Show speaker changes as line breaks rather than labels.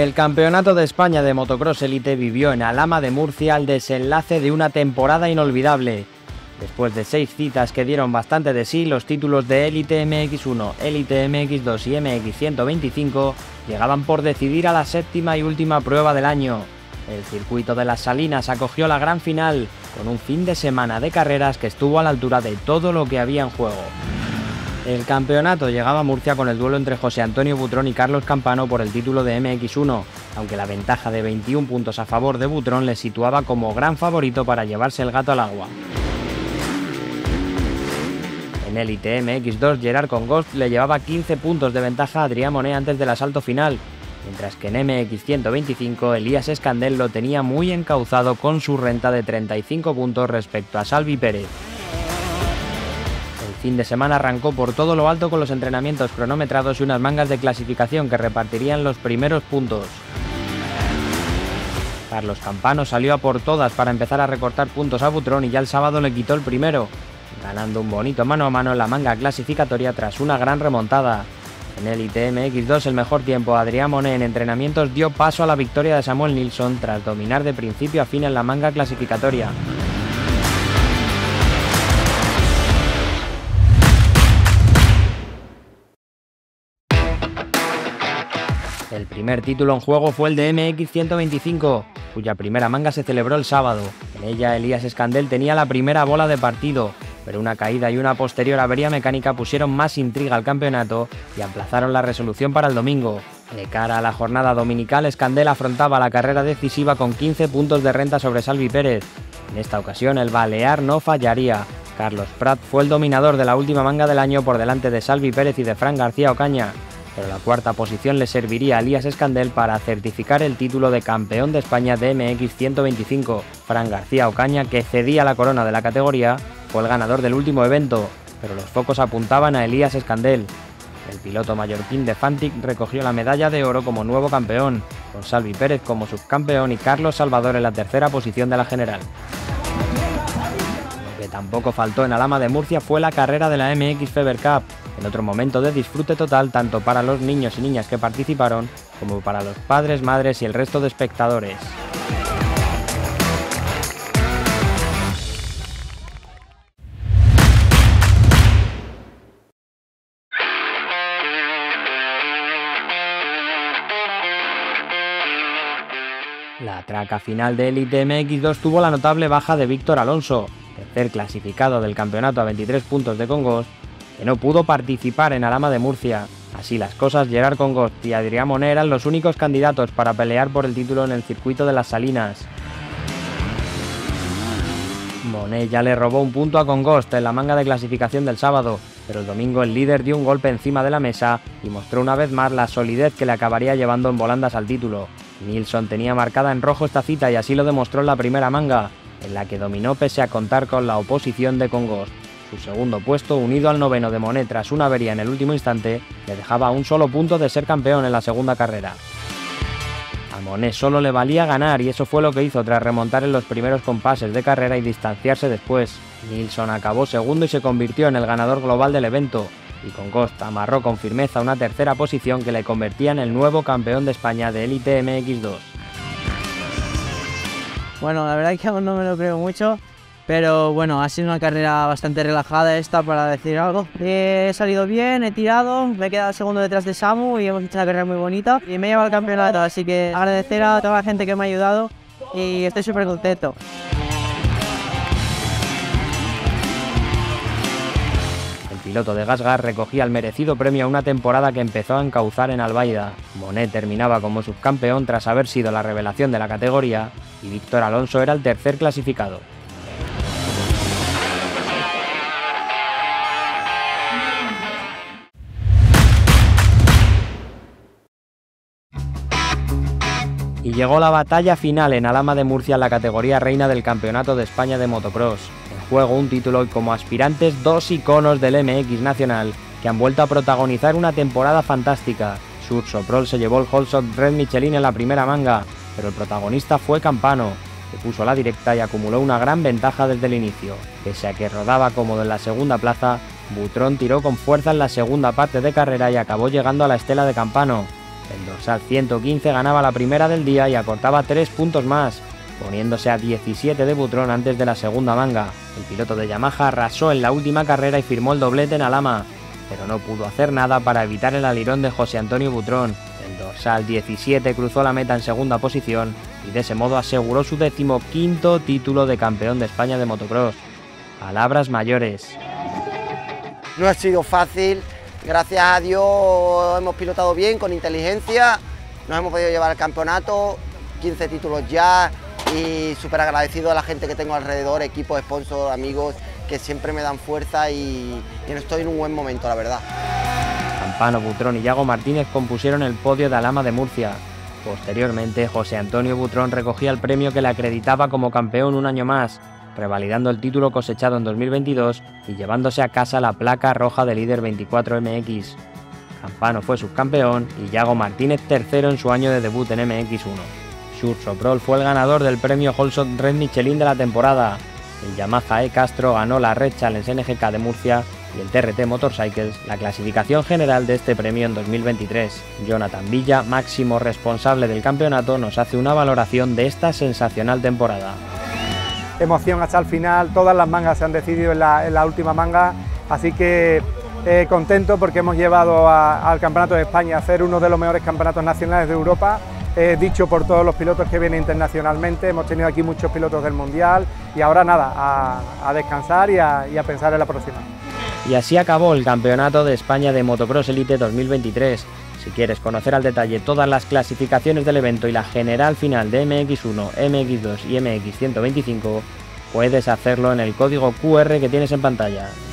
El Campeonato de España de Motocross Elite vivió en Alhama de Murcia el desenlace de una temporada inolvidable. Después de 6 citas que dieron bastante de sí, los títulos de Elite MX1, Elite MX2 y MX125 llegaban por decidir a la séptima y última prueba del año. El circuito de las Salinas acogió la gran final, con un fin de semana de carreras que estuvo a la altura de todo lo que había en juego. El campeonato llegaba a Murcia con el duelo entre José Antonio Butrón y Carlos Campano por el título de MX1, aunque la ventaja de 21 puntos a favor de Butrón le situaba como gran favorito para llevarse el gato al agua. En Elite MX2, Gerard Congost le llevaba 15 puntos de ventaja a Adrián Monet antes del asalto final, mientras que en MX125 Elías Escandel lo tenía muy encauzado con su renta de 35 puntos respecto a Salvi Pérez. El fin de semana arrancó por todo lo alto con los entrenamientos cronometrados y unas mangas de clasificación que repartirían los primeros puntos. Carlos Campano salió a por todas para empezar a recortar puntos a Butrón y ya el sábado le quitó el primero, ganando un bonito mano a mano en la manga clasificatoria tras una gran remontada. En Elite MX2 el mejor tiempo Adrián Monet en entrenamientos dio paso a la victoria de Samuel Nilsson tras dominar de principio a fin en la manga clasificatoria. El primer título en juego fue el de MX125, cuya primera manga se celebró el sábado. En ella Elías Escandel tenía la primera bola de partido, pero una caída y una posterior avería mecánica pusieron más intriga al campeonato y aplazaron la resolución para el domingo. De cara a la jornada dominical, Escandel afrontaba la carrera decisiva con 15 puntos de renta sobre Salvi Pérez. En esta ocasión el balear no fallaría. Carlos Prat fue el dominador de la última manga del año por delante de Salvi Pérez y de Fran García Ocaña, pero la cuarta posición le serviría a Elías Escandel para certificar el título de campeón de España de MX125. Fran García Ocaña, que cedía la corona de la categoría, fue el ganador del último evento, pero los focos apuntaban a Elías Escandel. El piloto mallorquín de Fantic recogió la medalla de oro como nuevo campeón, con Salvi Pérez como subcampeón y Carlos Salvador en la tercera posición de la general. Lo que tampoco faltó en Alhama de Murcia fue la carrera de la MX Fever Cup, en otro momento de disfrute total tanto para los niños y niñas que participaron, como para los padres, madres y el resto de espectadores. La traca final de Elite MX2 tuvo la notable baja de Víctor Alonso, tercer clasificado del campeonato a 23 puntos de Congost, que no pudo participar en Alhama de Murcia. Así las cosas, Gerard Congost y Adrián Monet eran los únicos candidatos para pelear por el título en el circuito de las Salinas. Monet ya le robó un punto a Congost en la manga de clasificación del sábado, pero el domingo el líder dio un golpe encima de la mesa y mostró una vez más la solidez que le acabaría llevando en volandas al título. Nilsson tenía marcada en rojo esta cita y así lo demostró en la primera manga, en la que dominó pese a contar con la oposición de Congost. Su segundo puesto, unido al noveno de Monet tras una avería en el último instante, le dejaba a un solo punto de ser campeón en la segunda carrera. A Monet solo le valía ganar y eso fue lo que hizo tras remontar en los primeros compases de carrera y distanciarse después. Nilsson acabó segundo y se convirtió en el ganador global del evento, y Congost amarró con firmeza una tercera posición que le convertía en el nuevo campeón de España de Elite MX2.
Bueno, la verdad es que aún no me lo creo mucho, pero bueno, ha sido una carrera bastante relajada esta, para decir algo. He salido bien, he tirado, me he quedado segundo detrás de Samu y hemos hecho una carrera muy bonita y me he llevado el campeonato, así que agradecer a toda la gente que me ha ayudado y estoy súper contento.
El piloto de GasGas recogía el merecido premio a una temporada que empezó a encauzar en Albaida. Monet terminaba como subcampeón tras haber sido la revelación de la categoría y Víctor Alonso era el tercer clasificado. Y llegó la batalla final en Alhama de Murcia en la categoría reina del Campeonato de España de Motocross. En juego un título y como aspirantes dos iconos del MX nacional que han vuelto a protagonizar una temporada fantástica. Sursoprol se llevó el Holshot Red Michelin en la primera manga, pero el protagonista fue Campano, que puso la directa y acumuló una gran ventaja desde el inicio. Pese a que rodaba cómodo en la segunda plaza, Butrón tiró con fuerza en la segunda parte de carrera y acabó llegando a la estela de Campano. El dorsal 115 ganaba la primera del día y acortaba 3 puntos más, poniéndose a 17 de Butrón antes de la segunda manga. El piloto de Yamaha arrasó en la última carrera y firmó el doblete en Alhama, pero no pudo hacer nada para evitar el alirón de José Antonio Butrón. El dorsal 17 cruzó la meta en segunda posición y de ese modo aseguró su 15º título de campeón de España de motocross. Palabras mayores.
No ha sido fácil, gracias a Dios hemos pilotado bien, con inteligencia, nos hemos podido llevar al campeonato, 15 títulos ya y súper agradecido a la gente que tengo alrededor, equipos, sponsors, amigos, que siempre me dan fuerza y estoy en un buen momento, la verdad.
Campano, Butrón y Yago Martínez compusieron el podio de Alhama de Murcia. Posteriormente, José Antonio Butrón recogía el premio que le acreditaba como campeón un año más, revalidando el título cosechado en 2022 y llevándose a casa la placa roja de líder 24 MX. Campano fue subcampeón y Yago Martínez tercero en su año de debut en MX1. Sursoprol fue el ganador del premio Holshot Red Michelin de la temporada. El Yamaha Castro ganó la Red Challenge NGK de Murcia y el TRT Motorcycles la clasificación general de este premio en 2023. Jonathan Villa, máximo responsable del campeonato, nos hace una valoración de esta sensacional temporada.
Emoción hasta el final, todas las mangas se han decidido en la última manga, así que contento porque hemos llevado al Campeonato de España a ser uno de los mejores campeonatos nacionales de Europa, dicho por todos los pilotos que vienen internacionalmente. Hemos tenido aquí muchos pilotos del Mundial y ahora nada, a descansar y a pensar en la próxima.
Y así acabó el Campeonato de España de Motocross Elite 2023. Si quieres conocer al detalle todas las clasificaciones del evento y la general final de MX1, MX2 y MX125, puedes hacerlo en el código QR que tienes en pantalla.